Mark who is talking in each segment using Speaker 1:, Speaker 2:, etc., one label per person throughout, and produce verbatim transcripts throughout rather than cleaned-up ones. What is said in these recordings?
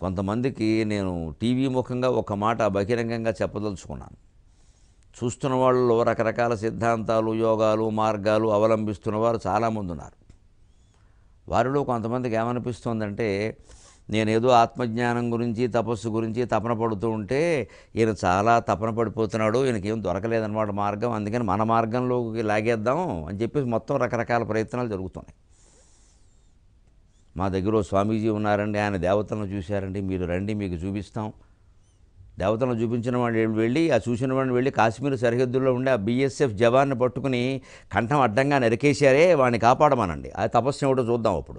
Speaker 1: కొంతమందికి నేను టీవీ ముఖంగా ఒక మాట బహిరంగంగా చెప్పదలుచుకున్నాను. చూస్తున్న వాళ్ళలో రకరకాల సిద్ధాంతాలు, యోగాలు, మార్గాలు అవలంబిస్తున్న వారు చాలామంది ఉన్నారు. వారిలో కొంతమందికి ఏమనిపిస్తోందంటే, నేనేదో ఆత్మజ్ఞానం గురించి, తపస్సు గురించి తపన పడుతూ ఉంటే ఈయన చాలా తపన పడిపోతున్నాడు, ఈయనకేం దొరకలేదన్నమాట మార్గం, అందుకని మన మార్గంలోకి లాగేద్దాం అని చెప్పేసి మొత్తం రకరకాల ప్రయత్నాలు జరుగుతున్నాయి. మా దగ్గర స్వామీజీ ఉన్నారండి, ఆయన దేవతలను చూశారండి, మీరు రండి మీకు చూపిస్తాం. దేవతలను చూపించిన వాడిని వెళ్ళి ఆ చూసిన వాడిని వెళ్ళి కాశ్మీర్ సరిహద్దుల్లో ఉండే ఆ బీఎస్ఎఫ్ జవాన్ని పట్టుకుని కంఠం అడ్డంగా నరికేశారే, వాడిని కాపాడమనండి. ఆ తపస్సు ఏమిటో చూద్దాం. అప్పుడు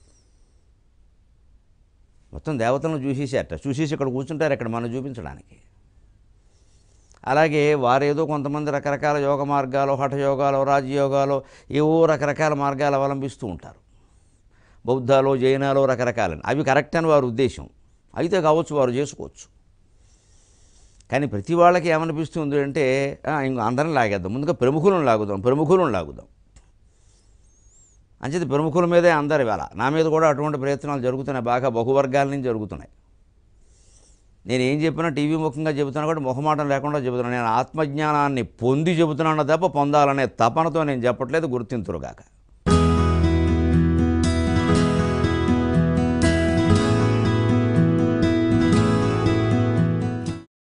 Speaker 1: మొత్తం దేవతలను చూసేసారట, చూసేసి ఇక్కడ కూర్చుంటారు ఇక్కడ మనం చూపించడానికి. అలాగే వారేదో కొంతమంది రకరకాల యోగ మార్గాలు, హఠయోగాలు, రాజయోగాలు, ఏవో రకరకాల మార్గాలు అవలంబిస్తూ ఉంటారు. బౌద్ధాలో, జైనాలో రకరకాలని, అవి కరెక్ట్ అని వారి ఉద్దేశం అయితే కావచ్చు, వారు చేసుకోవచ్చు. కానీ ప్రతి వాళ్ళకి ఏమనిపిస్తుంది అంటే, ఇంక అందరిని లాగేద్దాం, ముందుగా ప్రముఖులను లాగుదాం ప్రముఖులను లాగుదాం అంచేది ప్రముఖుల మీదే అందరి వేళ. నా మీద కూడా అటువంటి ప్రయత్నాలు జరుగుతున్నాయి, బాగా బహువర్గాల నుంచి జరుగుతున్నాయి. నేను ఏం చెప్పినా టీవీ ముఖంగా చెబుతున్నా కూడా మొహమాటం లేకుండా చెబుతున్నాను. నేను ఆత్మజ్ఞానాన్ని పొంది చెబుతున్నాను తప్ప పొందాలనే తపనతో నేను చెప్పట్లేదు, గుర్తింతురుగాక.